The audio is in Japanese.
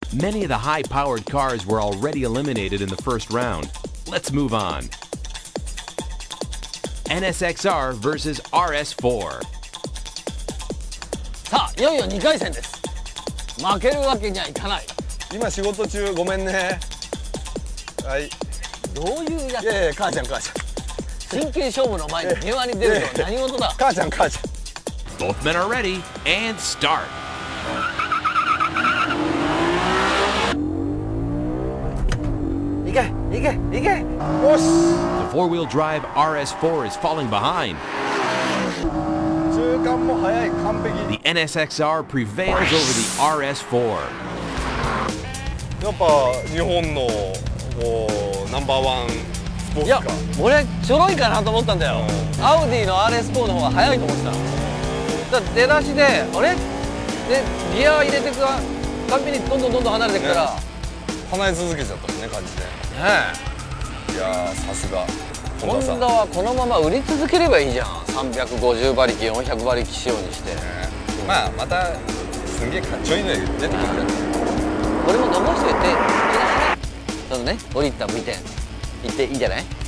Many of the high-powered cars were already eliminated in the first round. Let's move on. NSXR vs RS4. さあいよいよ2回戦です。負けるわけにはいかない。 今仕事中ごめんね。はい。 どういうやつ？ いやいや、母ちゃん母ちゃん。 真剣勝負の前に電話に出るのは何事だ。 母ちゃん母ちゃん。 Both men are ready and start. 行け行け行け。よし。 The four-wheel drive RS4 is falling behind. 中間も速い完璧。 The NSXR prevails over the RS4. やっぱ日本のこうナンバーワンスポーいやツカー。 俺ちょろいかなと思ったんだよ。アウディの RS4 の方が速いと思ってたの。だから出だしであれでギア入れてくたんびにどんどん離れてくから、 離れ続けちゃったもんね感じで。 ねいやーさすがえ、ホ本田さん。 ンダはこのまま売り続ければいいじゃん。350馬力400馬力仕様にして。 まあまたすんげえかっちょいいの出てくるんだよ。 これも残しておいていけないね。そのね5リッター V10 いっていいんじゃない？